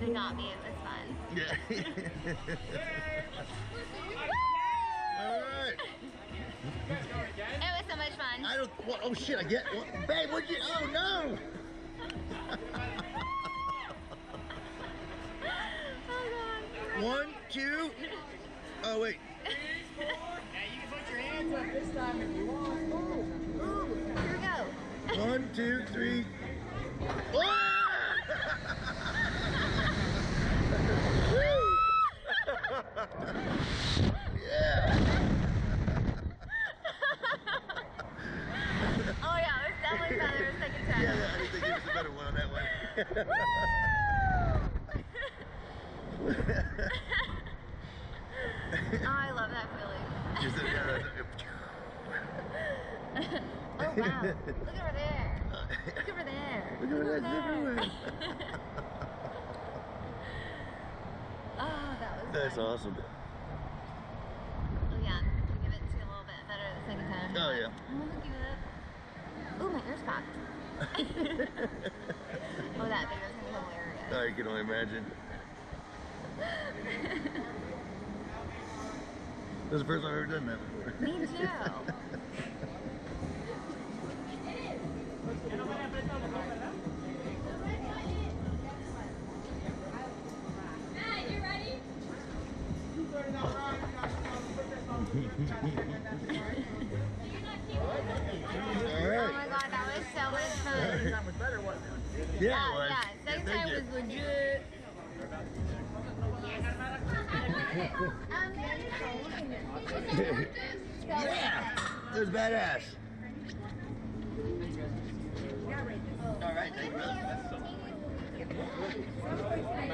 They got me. It was fun. Yeah. All right. It was so much fun. I don't. What, oh shit! I get. What, babe, what'd you? Oh no! Oh god. 1, 2. Oh wait. Now you can put your hands up this time if you want. Move. Here we go. 1, 2, 3. Yeah. Oh yeah, it was definitely better the second time. Yeah, I think it was a better one on that one. Oh, I love that feeling. Oh wow, look over there. Look over there. Look over there, it's everywhere. Oh, that was That's fun. awesome. Oh yeah, I'm gonna give it to you a little bit better the second time. Oh yeah. Oh, look at that. Oh, my ear's cocked. Oh, that video's gonna be hilarious. I can only imagine. This is the first time I've ever done that before. Me too. Matt, you ready? All Oh right. my god, that was so much fun. That was better, wasn't it? Yeah, it was. Yeah, second Thank time you. was legit. Yeah, it was badass. All right, thank you, brother.